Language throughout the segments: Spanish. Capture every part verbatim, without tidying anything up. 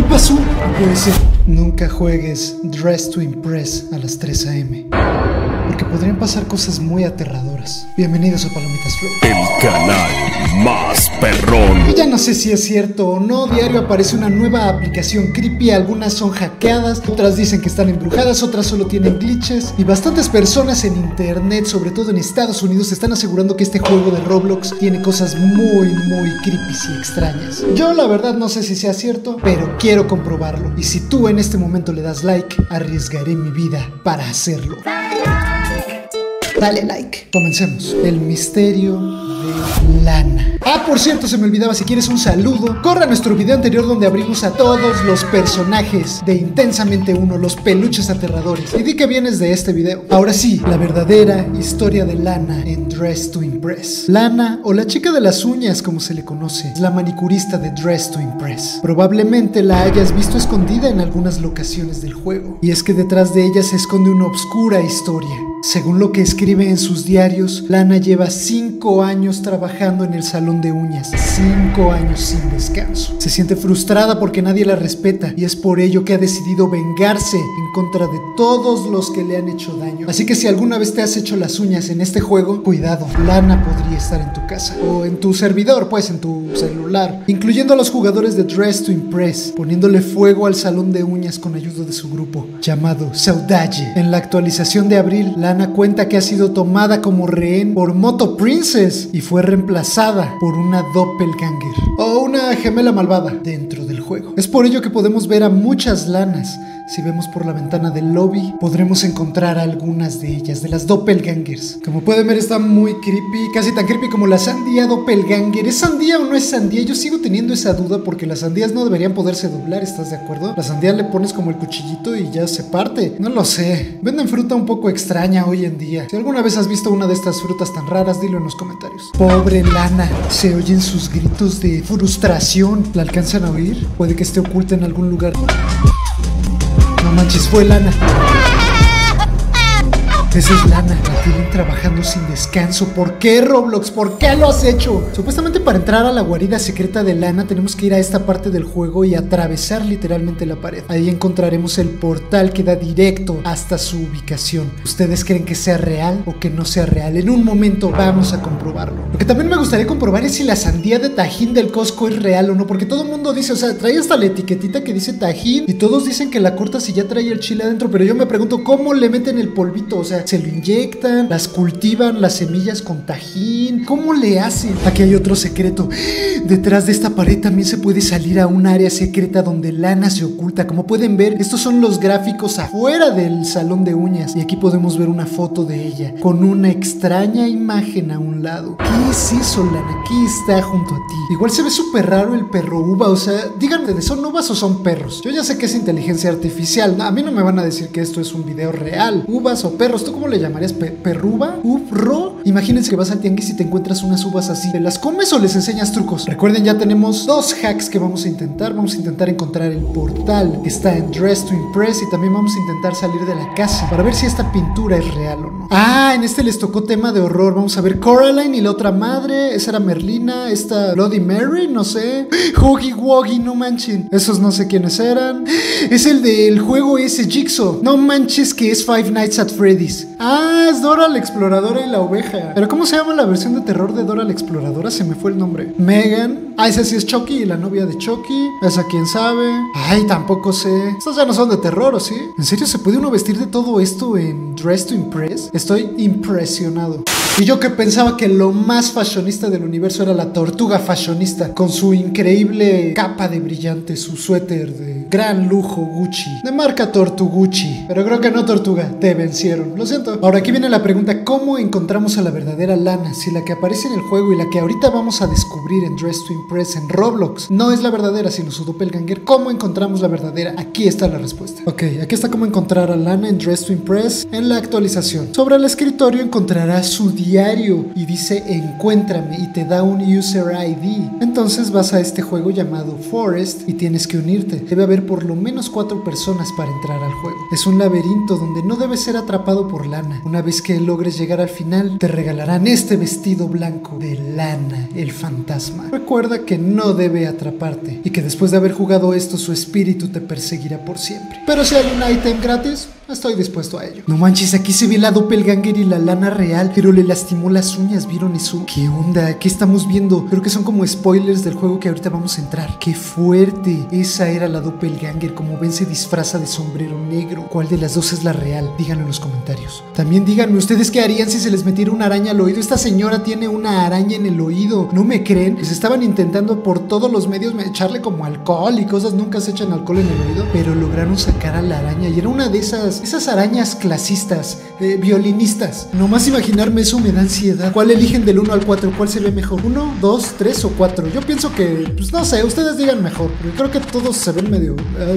pasó? No puede ser. Nunca juegues Dress to Impress a las tres a eme, porque podrían pasar cosas muy aterradoras. Bienvenidos a Palomitas Flow, el canal más perrón. Y ya no sé si es cierto o no, diario aparece una nueva aplicación creepy. Algunas son hackeadas, otras dicen que están embrujadas, otras solo tienen glitches. Y bastantes personas en internet, sobre todo en Estados Unidos, están asegurando que este juego de Roblox tiene cosas muy, muy creepy y extrañas. Yo la verdad no sé si sea cierto, pero quiero comprobarlo. Y si tú en este momento le das like, arriesgaré mi vida para hacerlo. Dale like. Comencemos. El misterio de Lana. Ah, por cierto, se me olvidaba, si quieres un saludo, corre a nuestro video anterior donde abrimos a todos los personajes de Intensamente uno, los peluches aterradores, y di que vienes de este video. Ahora sí, la verdadera historia de Lana en Dress to Impress. Lana, o la chica de las uñas como se le conoce, es la manicurista de Dress to Impress. Probablemente la hayas visto escondida en algunas locaciones del juego, y es que detrás de ella se esconde una obscura historia. Según lo que escribe en sus diarios, Lana lleva cinco años trabajando en el salón de uñas, cinco años sin descanso. Se siente frustrada porque nadie la respeta y es por ello que ha decidido vengarse en contra de todos los que le han hecho daño. Así que si alguna vez te has hecho las uñas en este juego, cuidado, Lana podría estar en tu casa o en tu servidor, pues en tu celular, incluyendo a los jugadores de Dress to Impress, poniéndole fuego al salón de uñas con ayuda de su grupo llamado Saudade. En la actualización de abril, Lana cuenta que ha sido tomada como rehén por Moto Princess y fue reemplazada por una doppelganger o una gemela malvada dentro del juego. Es por ello que podemos ver a muchas Lanas. Si vemos por la ventana del lobby, podremos encontrar a algunas de ellas, de las doppelgangers. Como pueden ver, está muy creepy, casi tan creepy como la sandía doppelganger. ¿Es sandía o no es sandía? Yo sigo teniendo esa duda porque las sandías no deberían poderse doblar, ¿estás de acuerdo? La sandía le pones como el cuchillito y ya se parte. No lo sé. Venden fruta un poco extraña hoy en día. Si alguna vez has visto una de estas frutas tan raras, dilo en los comentarios. Pobre Lana, se oyen sus gritos de frustración. ¿La alcanzan a oír? Puede que esté oculta en algún lugar. No manches, fue Lana. Esa es Lana, la tienen trabajando sin descanso. ¿Por qué, Roblox? ¿Por qué lo has hecho? Supuestamente para entrar a la guarida secreta de Lana tenemos que ir a esta parte del juego y atravesar literalmente la pared. Ahí encontraremos el portal que da directo hasta su ubicación. ¿Ustedes creen que sea real o que no sea real? En un momento vamos a comprobarlo. Lo que también me gustaría comprobar es si la sandía de Tajín del Costco es real o no, porque todo el mundo dice, o sea, trae hasta la etiquetita que dice Tajín y todos dicen que la cortas y ya trae el chile adentro, pero yo me pregunto, ¿cómo le meten el polvito? O sea, se lo inyectan, las cultivan las semillas con Tajín. ¿Cómo le hacen? Aquí hay otro secreto. Detrás de esta pared también se puede salir a un área secreta donde Lana se oculta. Como pueden ver, estos son los gráficos afuera del salón de uñas. Y aquí podemos ver una foto de ella con una extraña imagen a un lado. ¿Qué es eso, Lana? ¿Qué está junto a ti? Igual se ve súper raro el perro uva. O sea, díganme, ¿son uvas o son perros? Yo ya sé que es inteligencia artificial. A mí no me van a decir que esto es un video real. ¿Uvas o perros? ¿Tú cómo le llamarías? Pe ¿Perruba? ¿Ufro? Imagínense que vas al tianguis y te encuentras unas uvas así. ¿Te las comes o les enseñas trucos? Recuerden, ya tenemos dos hacks que vamos a intentar. Vamos a intentar encontrar el portal que está en Dress to Impress y también vamos a intentar salir de la casa para ver si esta pintura es real o no. Ah, en este les tocó tema de horror. Vamos a ver Coraline y la otra madre. Esa era Merlina. Esta Bloody Mary, no sé. Huggy Wuggy, no manchen. Esos no sé quiénes eran. Es el del juego ese, Jigsaw. No manches que es Five Nights at Freddy's. Ah, es Dora la Exploradora y la Oveja. Pero ¿cómo se llama la versión de terror de Dora la Exploradora? Se me fue el nombre. Megan. Ah, esa sí es Chucky, la novia de Chucky. Esa quién sabe. Ay, tampoco sé. Estos ya no son de terror, ¿o sí? ¿En serio se puede uno vestir de todo esto en Dress to Impress? Estoy impresionado. Y yo que pensaba que lo más fashionista del universo era la tortuga fashionista, con su increíble capa de brillante, su suéter de gran lujo Gucci, de marca Tortugucci. Pero creo que no, Tortuga, te vencieron. Lo siento. Ahora aquí viene la pregunta, ¿cómo encontramos a la verdadera Lana? Si la que aparece en el juego y la que ahorita vamos a descubrir en Dress to Impress en Roblox no es la verdadera, sino su doppelganger, ¿cómo encontramos la verdadera? Aquí está la respuesta. Ok, aquí está cómo encontrar a Lana en Dress to Impress en la actualización. Sobre el escritorio encontrarás su diario y dice encuéntrame y te da un user I D. Entonces vas a este juego llamado Forest y tienes que unirte. Debe haber por lo menos cuatro personas para entrar al juego. Es un laberinto donde no debes ser atrapado por Lana. Una vez que logres llegar al final, te regalarán este vestido blanco de Lana, el fantasma. Recuerda recuerda que no debe atraparte y que después de haber jugado esto su espíritu te perseguirá por siempre. Pero si hay un ítem gratis, estoy dispuesto a ello. No manches, aquí se ve la doppelganger y la lana real, pero le lastimó las uñas, ¿vieron eso? ¿Qué onda? ¿Qué estamos viendo? Creo que son como spoilers del juego que ahorita vamos a entrar. ¡Qué fuerte! Esa era la doppelganger. Como ven, se disfraza de sombrero negro. ¿Cuál de las dos es la real? Díganlo en los comentarios. También díganme ustedes qué harían si se les metiera una araña al oído. Esta señora tiene una araña en el oído. ¿No me creen? Pues estaban intentando por todos los medios echarle como alcohol y cosas. Nunca se echan alcohol en el oído, pero lograron sacar a la araña y era una de esas esas arañas clasistas, eh, violinistas. Nomás imaginarme eso me da ansiedad. ¿Cuál eligen del uno al cuatro? ¿Cuál se ve mejor? ¿uno, dos, tres o cuatro? Yo pienso que, pues no sé, ustedes digan mejor, porque creo que todos se ven medio...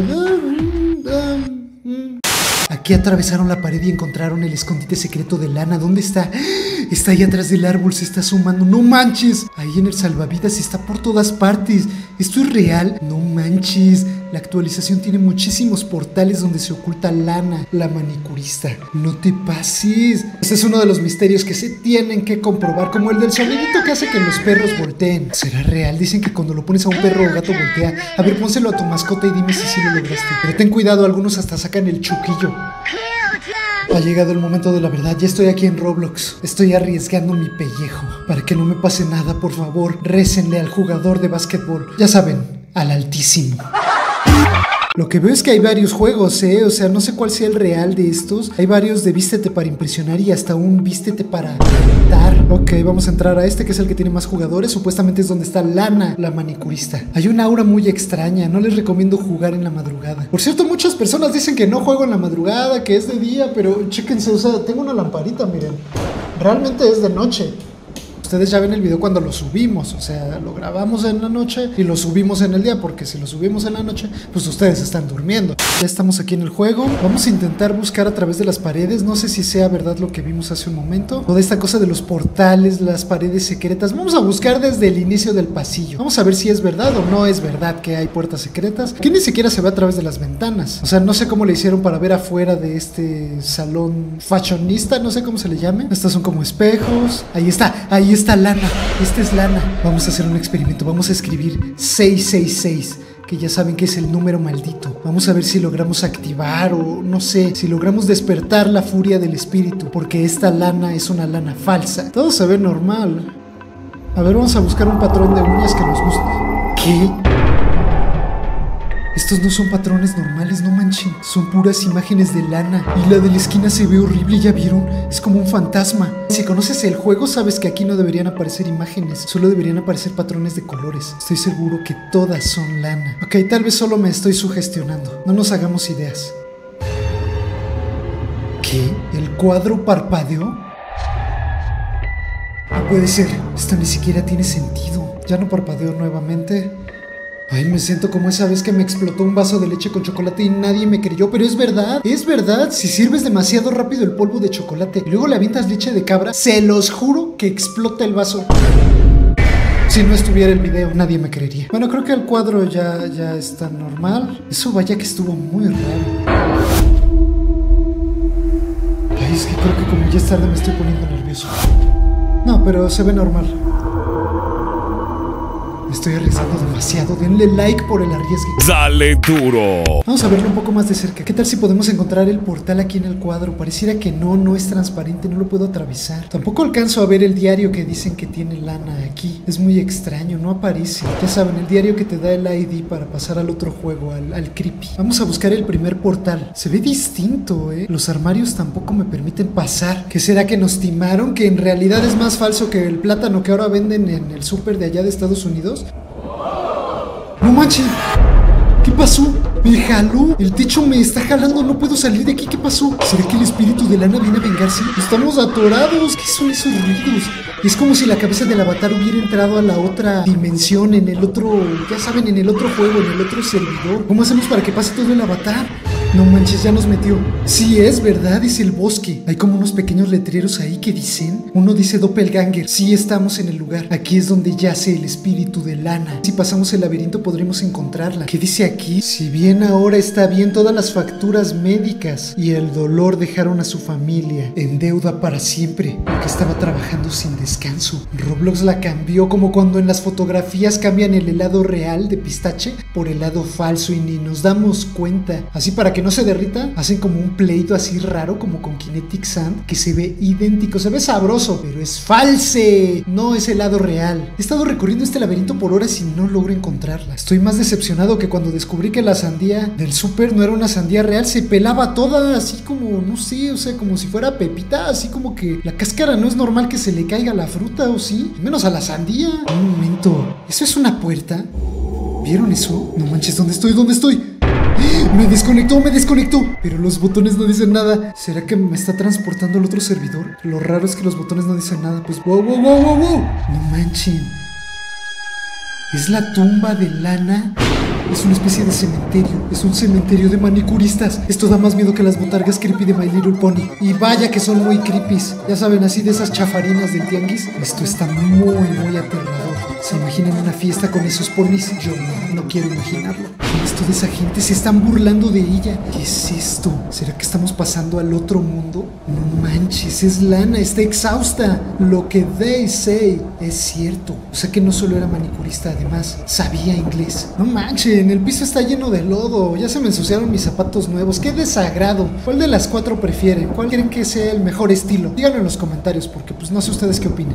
Aquí atravesaron la pared y encontraron el escondite secreto de Lana. ¿Dónde está? Está ahí atrás del árbol, se está asomando. ¡No manches! Ahí en el salvavidas está por todas partes. ¿Esto es real? ¡No manches! La actualización tiene muchísimos portales donde se oculta Lana, la manicurista. ¡No te pases! Este es uno de los misterios que se tienen que comprobar, como el del sonidito que hace que los perros volteen. ¿Será real? Dicen que cuando lo pones a un perro o gato voltea. A ver, pónselo a tu mascota y dime si sí lo lograste. Pero ten cuidado, algunos hasta sacan el chuquillo. Ha llegado el momento de la verdad. Ya estoy aquí en Roblox. Estoy arriesgando mi pellejo. Para que no me pase nada, por favor, récenle al jugador de básquetbol. Ya saben, al Altísimo. Lo que veo es que hay varios juegos, ¿eh? O sea, no sé cuál sea el real de estos. Hay varios de vístete para impresionar y hasta un vístete para dar. Ok, vamos a entrar a este que es el que tiene más jugadores. Supuestamente es donde está Lana, la manicurista. Hay una aura muy extraña. No les recomiendo jugar en la madrugada. Por cierto, muchas personas dicen que no juego en la madrugada, que es de día, pero chéquense, o sea, tengo una lamparita, miren. Realmente es de noche. Ustedes ya ven el video cuando lo subimos, o sea, lo grabamos en la noche y lo subimos en el día, porque si lo subimos en la noche, pues ustedes están durmiendo. Ya estamos aquí en el juego, vamos a intentar buscar a través de las paredes, no sé si sea verdad lo que vimos hace un momento, toda esta cosa de los portales, las paredes secretas, vamos a buscar desde el inicio del pasillo, vamos a ver si es verdad o no es verdad que hay puertas secretas, que ni siquiera se ve a través de las ventanas, o sea, no sé cómo le hicieron para ver afuera de este salón fashionista, no sé cómo se le llame, estas son como espejos, ahí está, ahí está. Esta Lana, esta es Lana. Vamos a hacer un experimento, vamos a escribir seis seis seis, que ya saben que es el número maldito. Vamos a ver si logramos activar o no sé, si logramos despertar la furia del espíritu, porque esta Lana es una Lana falsa. Todo se ve normal. A ver, vamos a buscar un patrón de uñas que nos guste. ¿Qué? Estos no son patrones normales, no manchen. Son puras imágenes de Lana. Y la de la esquina se ve horrible, ¿ya vieron? Es como un fantasma. Si conoces el juego, sabes que aquí no deberían aparecer imágenes. Solo deberían aparecer patrones de colores. Estoy seguro que todas son Lana. Ok, tal vez solo me estoy sugestionando. No nos hagamos ideas. ¿Qué? ¿El cuadro parpadeó? No puede ser. Esto ni siquiera tiene sentido. Ya no parpadeó nuevamente. Ay, me siento como esa vez que me explotó un vaso de leche con chocolate y nadie me creyó, pero es verdad, es verdad. Si sirves demasiado rápido el polvo de chocolate y luego le avientas leche de cabra, se los juro que explota el vaso. Si no estuviera el video, nadie me creería. Bueno, creo que el cuadro ya, ya está normal. Eso vaya que estuvo muy raro. Ay, es que creo que como ya es tarde me estoy poniendo nervioso. No, pero se ve normal. Me estoy arriesgando demasiado. Denle like por el arriesgue. ¡Dale duro! Vamos a verlo un poco más de cerca. ¿Qué tal si podemos encontrar el portal aquí en el cuadro? Pareciera que no, no es transparente, no lo puedo atravesar. Tampoco alcanzo a ver el diario que dicen que tiene Lana aquí. Es muy extraño, no aparece. Ya saben, el diario que te da el I D para pasar al otro juego, al, al creepy. Vamos a buscar el primer portal. Se ve distinto, ¿eh? Los armarios tampoco me permiten pasar. ¿Qué será que nos timaron? ¿Que en realidad es más falso que el plátano que ahora venden en el súper de allá de Estados Unidos? ¡No manches! ¿Qué pasó? ¿Me jaló? El techo me está jalando, no puedo salir de aquí. ¿Qué pasó? ¿Será que el espíritu de Lana viene a vengarse? ¡Estamos atorados! ¿Qué son esos ruidos? Es como si la cabeza del avatar hubiera entrado a la otra dimensión, en el otro... ya saben, en el otro juego, en el otro servidor. ¿Cómo hacemos para que pase todo el avatar? No manches, ya nos metió. Sí, es verdad, es el bosque. Hay como unos pequeños letreros ahí que dicen. Uno dice Doppelganger. Sí, estamos en el lugar. Aquí es donde yace el espíritu de Lana. Si pasamos el laberinto podremos encontrarla. ¿Qué dice aquí? Si bien ahora está bien, todas las facturas médicas y el dolor dejaron a su familia en deuda para siempre, porque estaba trabajando sin descanso. Roblox la cambió como cuando en las fotografías cambian el helado real de pistache por helado falso y ni nos damos cuenta. Así para que no se derrita, hacen como un pleito así raro, como con Kinetic Sand, que se ve idéntico, se ve sabroso, pero es false. No es helado real. He estado recorriendo este laberinto por horas y no logro encontrarla. Estoy más decepcionado que cuando descubrí que la sandía del súper no era una sandía real, se pelaba toda así como, no sé, o sea, como si fuera pepita, así como que la cáscara no es normal que se le caiga a la fruta, ¿o sí? Menos a la sandía. Un momento, ¿eso es una puerta? ¿Vieron eso? No manches, ¿dónde estoy? ¿Dónde estoy? Me desconectó, me desconectó. Pero los botones no dicen nada. ¿Será que me está transportando al otro servidor? Lo raro es que los botones no dicen nada. Pues wow, wow, wow, wow, wow. No manchen. ¿Es la tumba de Lana? Es una especie de cementerio. Es un cementerio de manicuristas. Esto da más miedo que las botargas creepy de My Little Pony. Y vaya que son muy creepies. Ya saben, así de esas chafarinas del tianguis. Esto está muy, muy aterrador. ¿Se imaginan una fiesta con esos ponis? Yo no, no quiero imaginarlo. Esto de esa gente, se están burlando de ella. ¿Qué es esto? ¿Será que estamos pasando al otro mundo? No manches, es Lana, está exhausta. Lo que they say es cierto. O sea que no solo era manicurista, además sabía inglés. No manchen, el piso está lleno de lodo. Ya se me ensuciaron mis zapatos nuevos. ¡Qué desagrado! ¿Cuál de las cuatro prefieren? ¿Cuál creen que sea el mejor estilo? Díganlo en los comentarios porque pues no sé ustedes qué opinen.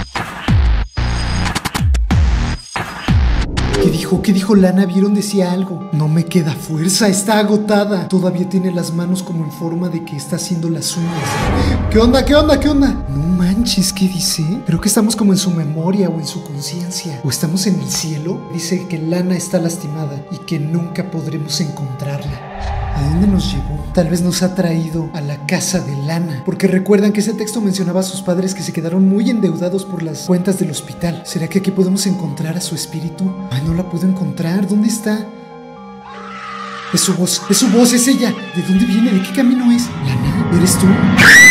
¿Qué dijo? ¿Qué dijo Lana? ¿Vieron? Decía algo. No me queda fuerza, está agotada. Todavía tiene las manos como en forma de que está haciendo las uñas. ¿Qué onda? ¿Qué onda? ¿Qué onda? No manches, ¿qué dice? Creo que estamos como en su memoria o en su conciencia. ¿O estamos en el cielo? Dice que Lana está lastimada y que nunca podremos encontrarla. ¿A dónde nos llevó? Tal vez nos ha traído a la casa de Lana. Porque recuerdan que ese texto mencionaba a sus padres que se quedaron muy endeudados por las cuentas del hospital. ¿Será que aquí podemos encontrar a su espíritu? Ay, no la puedo encontrar. ¿Dónde está? Es su voz, es su voz, es ella. ¿De dónde viene? ¿De qué camino es? ¿Lana? ¿Eres tú?